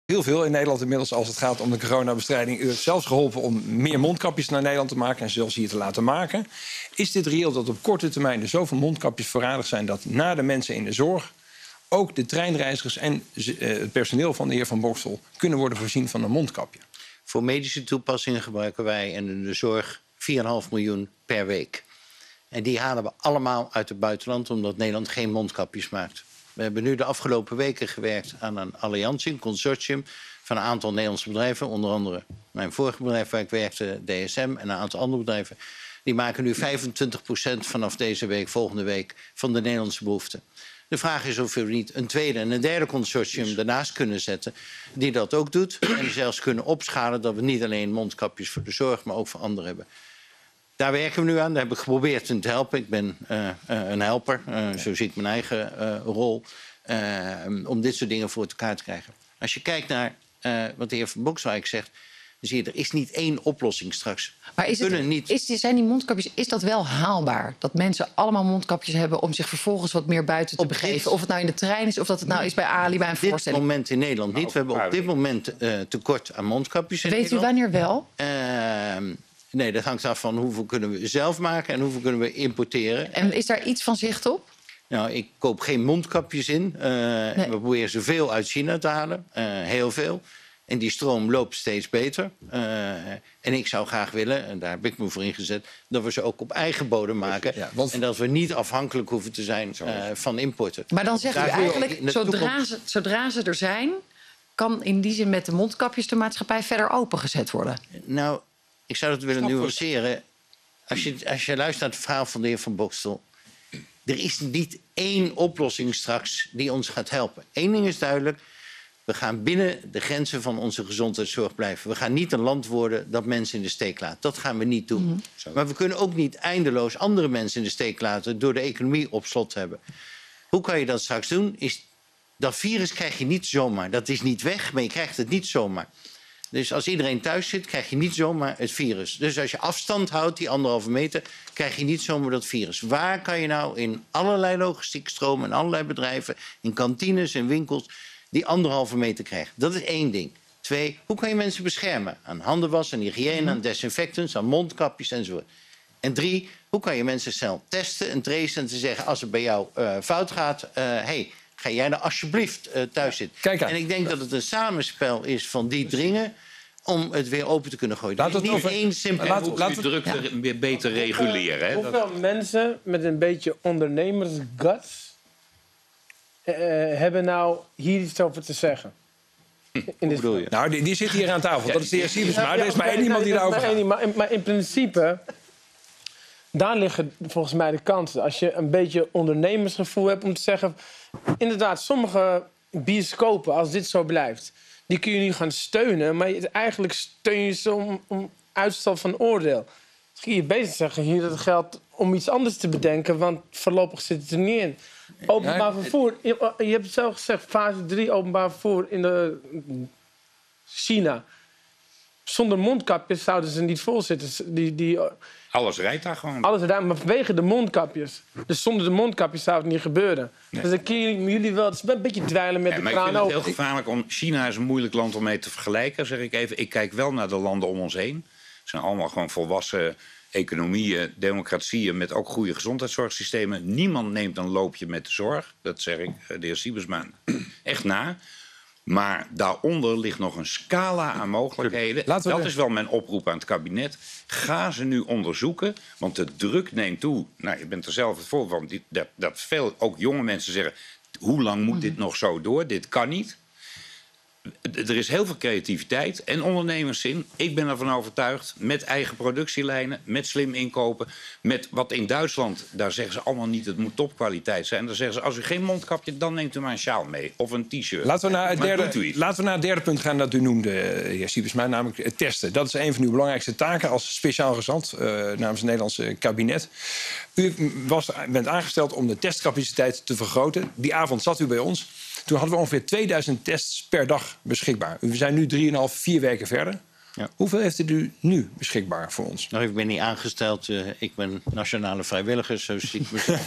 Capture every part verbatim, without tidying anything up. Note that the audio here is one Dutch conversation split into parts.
Heel veel in Nederland inmiddels als het gaat om de coronabestrijding. U heeft zelfs geholpen om meer mondkapjes naar Nederland te maken en zelfs hier te laten maken. Is dit reëel dat op korte termijn er zoveel mondkapjes voorradig zijn dat na de mensen in de zorg ook de treinreizigers en uh, het personeel van de heer Van Bokstel kunnen worden voorzien van een mondkapje? Voor medische toepassingen gebruiken wij en in de zorg vier komma vijf miljoen per week. En die halen we allemaal uit het buitenland omdat Nederland geen mondkapjes maakt. We hebben nu de afgelopen weken gewerkt aan een alliantie, een consortium van een aantal Nederlandse bedrijven. Onder andere mijn vorige bedrijf waar ik werkte, D S M, en een aantal andere bedrijven. Die maken nu vijfentwintig procent vanaf deze week, volgende week, van de Nederlandse behoeften. De vraag is of we niet een tweede en een derde consortium daarnaast kunnen zetten die dat ook doet. En zelfs kunnen opschalen dat we niet alleen mondkapjes voor de zorg, maar ook voor anderen hebben. Daar werken we nu aan. Daar heb ik geprobeerd in te helpen. Ik ben uh, uh, een helper, uh, zo zie ik mijn eigen uh, rol, uh, om dit soort dingen voor elkaar te krijgen. Als je kijkt naar uh, wat de heer Van Bokswijk zegt, dan zie je, er is niet één oplossing straks. Maar is het, niet... is, zijn die mondkapjes, is dat wel haalbaar? Dat mensen allemaal mondkapjes hebben om zich vervolgens wat meer buiten te op begeven? dit... Of het nou in de trein is, of dat het nou is bij Ali, bij een op dit voorstelling? Op dit moment in Nederland niet. We hebben op dit moment uh, tekort aan mondkapjes in Weet Nederland. u wanneer wel? Uh, nee, dat hangt af van hoeveel kunnen we zelf maken en hoeveel kunnen we importeren. En is daar iets van zicht op? Nou, ik koop geen mondkapjes in. Uh, nee. We proberen zoveel uit China te halen. Uh, heel veel. En die stroom loopt steeds beter. Uh, en ik zou graag willen, en daar heb ik me voor ingezet, dat we ze ook op eigen bodem maken. Ja, want... En dat we niet afhankelijk hoeven te zijn uh, van importen. Maar dan zegt daar u eigenlijk, zodra, toekomst... ze, zodra ze er zijn, kan in die zin met de mondkapjes de maatschappij verder opengezet worden? Nou, ik zou dat willen nuanceren. Als je, als je luistert naar het verhaal van de heer Van Bokstel, er is niet één oplossing straks die ons gaat helpen. Eén ding is duidelijk. We gaan binnen de grenzen van onze gezondheidszorg blijven. We gaan niet een land worden dat mensen in de steek laat. Dat gaan we niet doen. Mm-hmm. Maar we kunnen ook niet eindeloos andere mensen in de steek laten door de economie op slot te hebben. Hoe kan je dat straks doen? Is, dat virus krijg je niet zomaar. Dat is niet weg, maar je krijgt het niet zomaar. Dus als iedereen thuis zit, krijg je niet zomaar het virus. Dus als je afstand houdt, die anderhalve meter, krijg je niet zomaar dat virus. Waar kan je nou in allerlei logistieke stromen, in allerlei bedrijven, in kantines en winkels, die anderhalve meter krijgen? Dat is één ding. Twee, hoe kan je mensen beschermen? Aan handenwas, aan hygiëne, aan desinfectants, aan mondkapjes enzovoort. En drie, hoe kan je mensen snel testen en tracen en te zeggen, als het bij jou uh, fout gaat, uh, hey, ga jij nou alsjeblieft uh, thuis zitten? Kijk aan. En ik denk dat het een samenspel is van die dringen om het weer open te kunnen gooien. Laat het niet over... één simpele... Laten we laat druk ja. weer beter reguleren. Hè? Hoeveel dat... mensen met een beetje ondernemersguts uh, hebben nou hier iets over te zeggen? In dit bedoel je? Nou, die, die zit hier aan tafel. Dat is de heer Siebesma. Ja, ja, er is maar één iemand die daarover gaat. Maar, maar in principe, daar liggen volgens mij de kansen. Als je een beetje ondernemersgevoel hebt om te zeggen, inderdaad, sommige bioscopen, als dit zo blijft, die kun je nu gaan steunen, maar eigenlijk steun je ze om, om uitstel van oordeel. Misschien je bezig zeggen hier dat het geldt om iets anders te bedenken, want voorlopig zit het er niet in. Openbaar vervoer, je, je hebt het zelf gezegd, fase drie openbaar vervoer in de China. Zonder mondkapjes zouden ze niet vol zitten. Die, die, alles rijdt daar gewoon. Alles rijdt, maar vanwege de mondkapjes. Dus zonder de mondkapjes zou het niet gebeuren. Nee. Dus dan kun je jullie wel, het is een beetje dweilen met ja, de kraan open. Ik vind het heel gevaarlijk om... China is een moeilijk land om mee te vergelijken, zeg ik even. Ik kijk wel naar de landen om ons heen. Het zijn allemaal gewoon volwassen economieën, democratieën met ook goede gezondheidszorgsystemen. Niemand neemt een loopje met de zorg. Dat zeg ik de heer Siebesma echt na. Maar daaronder ligt nog een scala aan mogelijkheden. Dat de... is wel mijn oproep aan het kabinet. Ga ze nu onderzoeken, want de druk neemt toe. Nou, je bent er zelf het voorbeeld van. Dat, dat veel, ook jonge mensen zeggen, hoe lang moet dit nog zo door? Dit kan niet. Er is heel veel creativiteit en ondernemerszin. Ik ben ervan overtuigd, met eigen productielijnen, met slim inkopen, met wat in Duitsland, daar zeggen ze allemaal niet, het moet topkwaliteit zijn. Dan zeggen ze, als u geen mondkapje, dan neemt u maar een sjaal mee of een t-shirt. Laten we naar het derde, laten we naar het derde punt gaan dat u noemde, heer Siebesma, namelijk het testen. Dat is een van uw belangrijkste taken als speciaal gezant uh, namens het Nederlandse kabinet. U was, bent aangesteld om de testcapaciteit te vergroten. Die avond zat u bij ons. Toen hadden we ongeveer tweeduizend tests per dag beschikbaar. We zijn nu drieënhalf, vier weken verder. Ja. Hoeveel heeft u nu beschikbaar voor ons? Nou, ik ben niet aangesteld. Uh, ik ben nationale vrijwilliger, zo zie ik mezelf.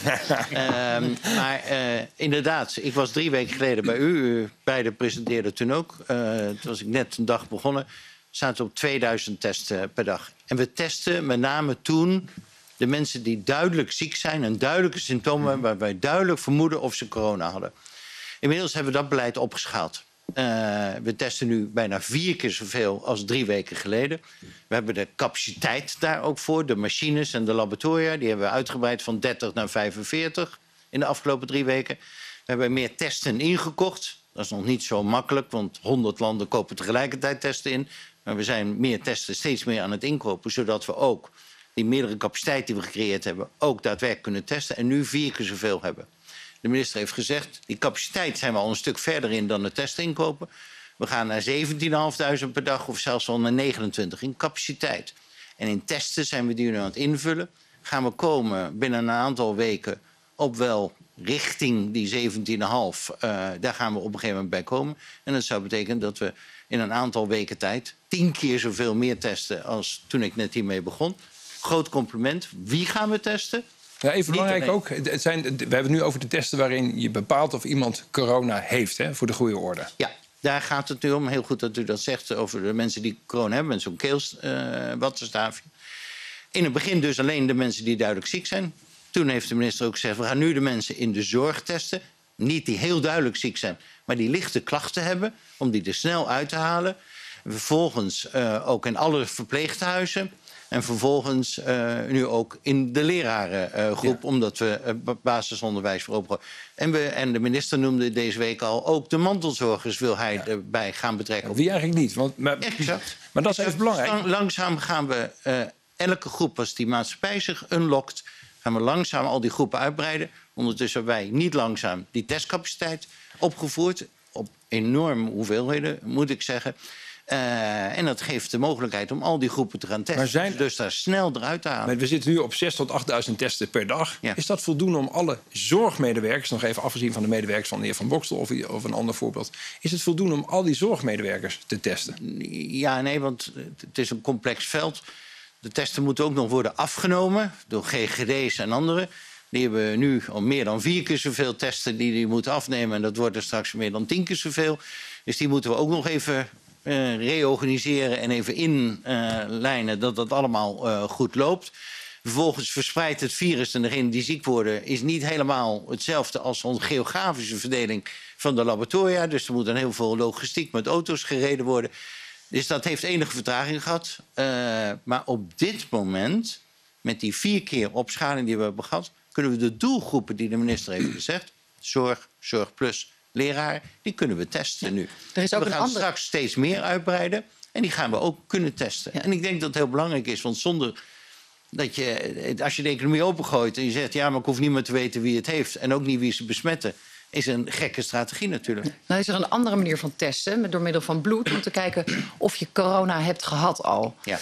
um, maar uh, inderdaad, ik was drie weken geleden bij u. U beiden presenteerden toen ook. Uh, toen was ik net een dag begonnen. Zaten op tweeduizend testen per dag. En we testen met name toen de mensen die duidelijk ziek zijn en duidelijke symptomen hebben, waar wij duidelijk vermoeden of ze corona hadden. Inmiddels hebben we dat beleid opgeschaald. Uh, we testen nu bijna vier keer zoveel als drie weken geleden. We hebben de capaciteit daar ook voor. De machines en de laboratoria die hebben we uitgebreid van dertig naar vijfenveertig in de afgelopen drie weken. We hebben meer testen ingekocht. Dat is nog niet zo makkelijk, want honderd landen kopen tegelijkertijd testen in. Maar we zijn meer testen steeds meer aan het inkopen, zodat we ook die meerdere capaciteit die we gecreëerd hebben ook daadwerkelijk kunnen testen en nu vier keer zoveel hebben. De minister heeft gezegd, die capaciteit zijn we al een stuk verder in dan de testen inkopen. We gaan naar zeventienduizend per dag of zelfs al naar negenentwintig in capaciteit. En in testen zijn we die nu aan het invullen. Gaan we komen binnen een aantal weken op wel richting die zeventien komma vijf. Uh, daar gaan we op een gegeven moment bij komen. En dat zou betekenen dat we in een aantal weken tijd tien keer zoveel meer testen als toen ik net hiermee begon. Groot compliment. Wie gaan we testen? Ja, even belangrijk ook, het zijn, we hebben het nu over de testen waarin je bepaalt of iemand corona heeft, hè, voor de goede orde. Ja, daar gaat het nu om. Heel goed dat u dat zegt over de mensen die corona hebben met zo'n keelwattenstaafje. Uh, in het begin dus alleen de mensen die duidelijk ziek zijn. Toen heeft de minister ook gezegd, we gaan nu de mensen in de zorg testen. Niet die heel duidelijk ziek zijn, maar die lichte klachten hebben, om die er snel uit te halen. Vervolgens uh, ook in alle verpleeghuizen. En vervolgens uh, nu ook in de lerarengroep, uh, ja. omdat we uh, basisonderwijs voor opgooien. En, we, en de minister noemde deze week al, ook de mantelzorgers wil hij ja. erbij gaan betrekken. Wie eigenlijk niet? Want, maar, exact. Maar dat is even belangrijk. Lang, langzaam gaan we uh, elke groep, als die maatschappij zich unlockt, gaan we langzaam al die groepen uitbreiden. Ondertussen hebben wij niet langzaam die testcapaciteit opgevoerd. Op enorme hoeveelheden, moet ik zeggen. Uh, en dat geeft de mogelijkheid om al die groepen te gaan testen. Maar zijn... Dus daar snel eruit te halen. Maar we zitten nu op zes tot achtduizend testen per dag. Ja. Is dat voldoende om alle zorgmedewerkers, nog even afgezien van de medewerkers van de heer Van Bokstel of, of een ander voorbeeld, is het voldoende om al die zorgmedewerkers te testen? Ja, nee, want het is een complex veld. De testen moeten ook nog worden afgenomen door G G D's en anderen. Die hebben nu al meer dan vier keer zoveel testen die die moeten afnemen. En dat wordt er straks meer dan tien keer zoveel. Dus die moeten we ook nog even Uh, reorganiseren en even inlijnen uh, dat dat allemaal uh, goed loopt. Vervolgens verspreidt het virus en degenen die ziek worden is niet helemaal hetzelfde als onze geografische verdeling van de laboratoria. Dus er moet dan heel veel logistiek met auto's gereden worden. Dus dat heeft enige vertraging gehad. Uh, maar op dit moment, met die vier keer opschaling die we hebben gehad, kunnen we de doelgroepen die de minister heeft gezegd, zorg, zorg plus, leraar, die kunnen we testen nu. Er is ook we gaan een andere... straks steeds meer uitbreiden en die gaan we ook kunnen testen. Ja. En ik denk dat het heel belangrijk is, want zonder dat je, als je de economie opengooit en je zegt, ja, maar ik hoef niet meer te weten wie het heeft en ook niet wie ze besmetten, is een gekke strategie natuurlijk. Nou is er een andere manier van testen, door middel van bloed, om te kijken of je corona hebt gehad al. Ja.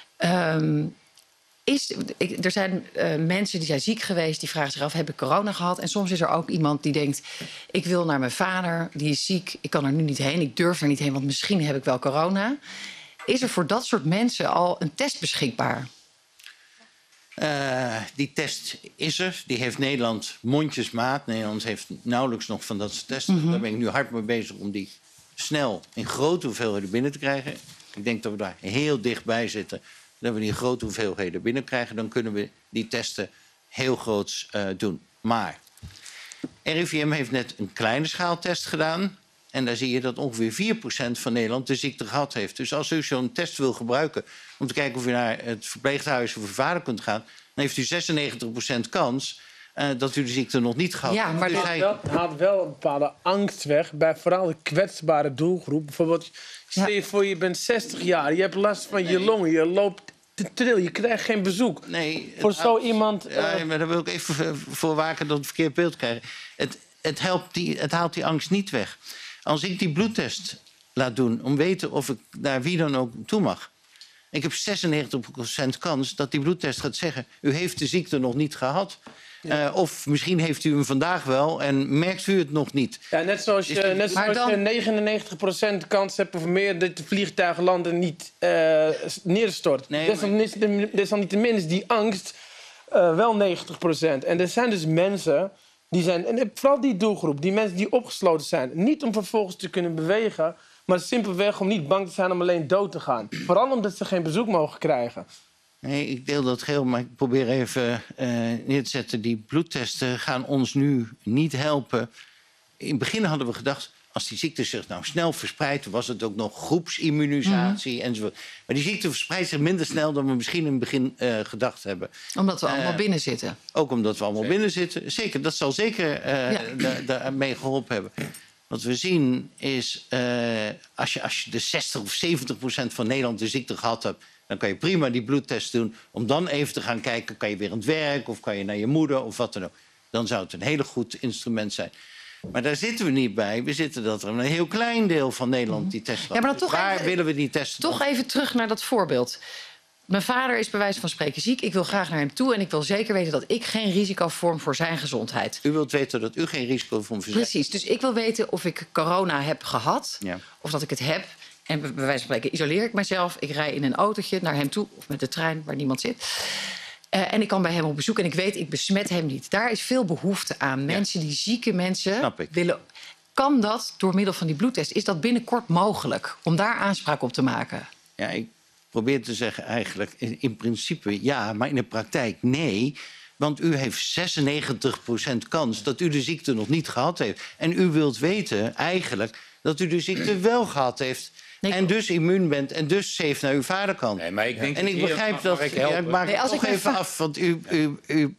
Um, Is, ik, er zijn uh, mensen die zijn ziek geweest, die vragen zich af, heb ik corona gehad? En soms is er ook iemand die denkt, ik wil naar mijn vader, die is ziek, ik kan er nu niet heen, ik durf er niet heen, want misschien heb ik wel corona. Is er voor dat soort mensen al een test beschikbaar? Uh, die test is er. Die heeft Nederland mondjesmaat. Nederland heeft nauwelijks nog van dat soort testen. Mm-hmm. Daar ben ik nu hard mee bezig om die snel in grote hoeveelheden binnen te krijgen. Ik denk dat we daar heel dichtbij zitten. Dat we die grote hoeveelheden binnenkrijgen, dan kunnen we die testen heel groots uh, doen. Maar R I V M heeft net een kleine schaaltest gedaan. En daar zie je dat ongeveer vier procent van Nederland de ziekte gehad heeft. Dus als u zo'n test wil gebruiken om te kijken of u naar het verpleeghuis of uw vader kunt gaan, dan heeft u zesennegentig procent kans uh, dat u de ziekte nog niet gehad heeft. Ja, maar dus dat hij... haalt wel een bepaalde angst weg bij vooral de kwetsbare doelgroep. Bijvoorbeeld, stel je voor, je bent zestig jaar, je hebt last van nee. je longen, je loopt te trillen, je krijgt geen bezoek. Nee, voor zo haalt, iemand... Uh... Ja, maar daar wil ik even voor waken dat we een verkeerd beeld krijgen. Het, het, helpt die, het haalt die angst niet weg. Als ik die bloedtest laat doen om weten of ik naar wie dan ook toe mag, ik heb zesennegentig procent kans dat die bloedtest gaat zeggen, u heeft de ziekte nog niet gehad. Uh, of misschien heeft u hem vandaag wel en merkt u het nog niet. Ja, net zoals je, net zoals dan... je negenennegentig procent kans hebt of meer dat de vliegtuigen landen niet uh, neerstort. Nee, maar... Desalniettemin is die angst uh, wel negentig procent. En er zijn dus mensen, die zijn, en vooral die doelgroep, die mensen die opgesloten zijn. Niet om vervolgens te kunnen bewegen, maar simpelweg om niet bang te zijn om alleen dood te gaan. Vooral omdat ze geen bezoek mogen krijgen. Nee, ik deel dat geheel, maar ik probeer even uh, neer te zetten. Die bloedtesten gaan ons nu niet helpen. In het begin hadden we gedacht, als die ziekte zich nou snel verspreidt, was het ook nog groepsimmunisatie mm-hmm. enzovoort. Maar die ziekte verspreidt zich minder snel dan we misschien in het begin uh, gedacht hebben. Omdat we allemaal uh, binnen zitten. Ook omdat we allemaal zeker. binnen zitten. Zeker, dat zal zeker uh, ja. daarmee geholpen hebben. Wat we zien is, uh, als, je, als je de zestig of zeventig procent van Nederland de ziekte gehad hebt, dan kan je prima die bloedtest doen. Om dan even te gaan kijken, kan je weer aan het werk of kan je naar je moeder of wat dan ook. Dan zou het een heel goed instrument zijn. Maar daar zitten we niet bij. We zitten dat er een heel klein deel van Nederland die testen. Ja, maar dan dus toch waar even, willen we die testen? Toch dan? even terug naar dat voorbeeld. Mijn vader is bij wijze van spreken ziek. Ik wil graag naar hem toe en ik wil zeker weten dat ik geen risico vorm voor zijn gezondheid. U wilt weten dat u geen risico vormt voor zijn... Precies, dus ik wil weten of ik corona heb gehad, ja. of dat ik het heb. En bij wijze van spreken isoleer ik mezelf. Ik rij in een autootje naar hem toe, of met de trein waar niemand zit. Uh, en ik kan bij hem op bezoek en ik weet, ik besmet hem niet. Daar is veel behoefte aan. Mensen, ja. die zieke mensen willen... Kan dat door middel van die bloedtest? Is dat binnenkort mogelijk om daar aanspraak op te maken? Ja, ik probeer te zeggen eigenlijk, in, in principe ja, maar in de praktijk nee. Want u heeft zesennegentig procent kans dat u de ziekte nog niet gehad heeft. En u wilt weten eigenlijk dat u de ziekte wel gehad heeft. Nee, en dus immuun bent en dus safe naar uw vader kan. Nee, maar ik denk en ik begrijp dat... Ik, ja, ik maak nee, het toch even va- af, want u, u, u,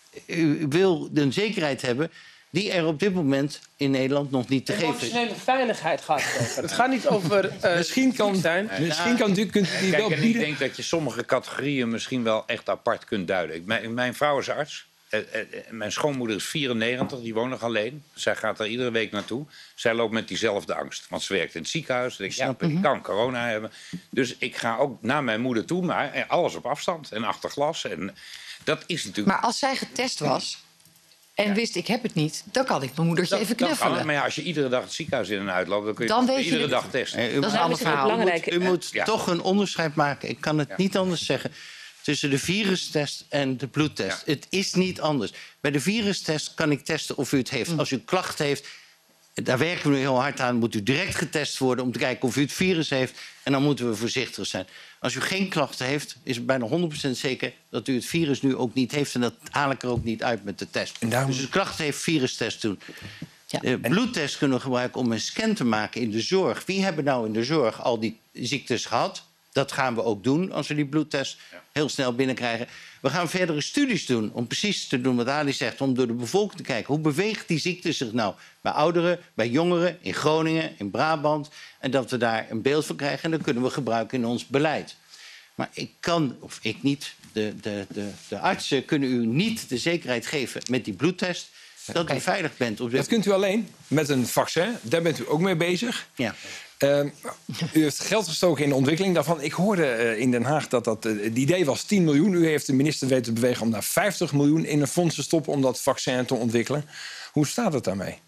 u wil de zekerheid hebben die er op dit moment in Nederland nog niet te geven is. Emotionele veiligheid gaat het over. Het gaat niet over uh, misschien kan, zijn. Misschien kan u kunt die Kijk, wel en bieden. ik denk dat je sommige categorieën misschien wel echt apart kunt duiden. Ik, mijn, mijn vrouw is arts. Uh, uh, mijn schoonmoeder is vierennegentig, die woont nog alleen. Zij gaat er iedere week naartoe. Zij loopt met diezelfde angst. Want ze werkt in het ziekenhuis. Dan denk ik, ja, ik kan corona hebben. Dus ik ga ook naar mijn moeder toe, maar alles op afstand en achter glas. En dat is natuurlijk... Maar als zij getest was en ja. wist ik heb het niet, dan kan ik mijn moedertje dat, even knuffelen. Het, maar ja, als je iedere dag het ziekenhuis in en uit loopt, dan kun je dan het weet iedere je dag testen. Nee, u, dat is een ander verhaal. U moet, u moet ja. toch een onderscheid maken. Ik kan het ja. niet anders zeggen. Tussen de virustest en de bloedtest. Ja. Het is niet anders. Bij de virustest kan ik testen of u het heeft. Mm. Als u klachten heeft, daar werken we heel hard aan, moet u direct getest worden om te kijken of u het virus heeft. En dan moeten we voorzichtig zijn. Als u geen klachten heeft, is het bijna honderd procent zeker dat u het virus nu ook niet heeft. En dat haal ik er ook niet uit met de test. En daarom... Dus als u klachten heeft, virustest doen. Ja. De bloedtest kunnen we gebruiken om een scan te maken in de zorg. Wie hebben nou in de zorg al die ziektes gehad? Dat gaan we ook doen als we die bloedtest heel snel binnenkrijgen. We gaan verdere studies doen om precies te doen wat Ali zegt. Om door de bevolking te kijken hoe beweegt die ziekte zich nou bij ouderen, bij jongeren, in Groningen, in Brabant. En dat we daar een beeld van krijgen en dat kunnen we gebruiken in ons beleid. Maar ik kan, of ik niet, de, de, de, de artsen kunnen u niet de zekerheid geven met die bloedtest dat okay. u veilig bent. Op de... Dat kunt u alleen met een vaccin. Daar bent u ook mee bezig. Ja. Uh, u heeft geld gestoken in de ontwikkeling daarvan. Ik hoorde uh, in Den Haag dat dat, uh, het idee was tien miljoen. U heeft de minister weten te bewegen om daar vijftig miljoen in een fonds te stoppen om dat vaccin te ontwikkelen. Hoe staat het daarmee?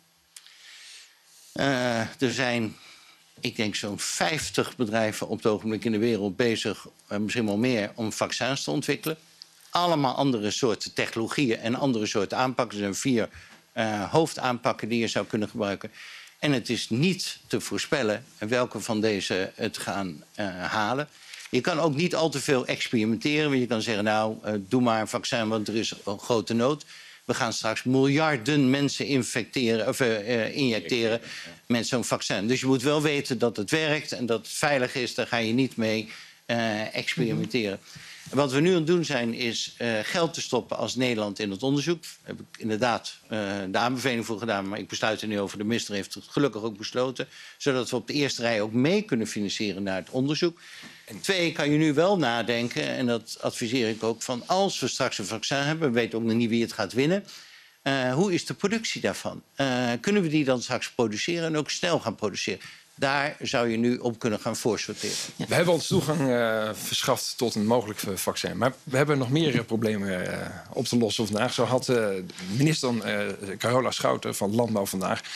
Uh, er zijn, ik denk, zo'n vijftig bedrijven op het ogenblik in de wereld bezig, uh, misschien wel meer, om vaccins te ontwikkelen. Allemaal andere soorten technologieën en andere soorten aanpakken. Er zijn vier uh, hoofdaanpakken die je zou kunnen gebruiken. En het is niet te voorspellen welke van deze het gaan uh, halen. Je kan ook niet al te veel experimenteren. Want je kan zeggen, nou, uh, doe maar een vaccin, want er is een grote nood. We gaan straks miljarden mensen infecteren, of, uh, injecteren met zo'n vaccin. Dus je moet wel weten dat het werkt en dat het veilig is. Daar ga je niet mee uh, experimenteren. Wat we nu aan het doen zijn, is uh, geld te stoppen als Nederland in het onderzoek. Daar heb ik inderdaad uh, de aanbeveling voor gedaan, maar ik besluit er nu over. De minister heeft het gelukkig ook besloten. Zodat we op de eerste rij ook mee kunnen financieren naar het onderzoek. En twee, kan je nu wel nadenken, en dat adviseer ik ook, van als we straks een vaccin hebben, we weten ook nog niet wie het gaat winnen. Uh, hoe is de productie daarvan? Uh, kunnen we die dan straks produceren en ook snel gaan produceren? Daar zou je nu op kunnen gaan voorsorteren. We hebben ons toegang uh, verschaft tot een mogelijk vaccin. Maar we hebben nog meer uh, problemen uh, op te lossen vandaag. Zo had uh, minister uh, Carola Schouten van Landbouw vandaag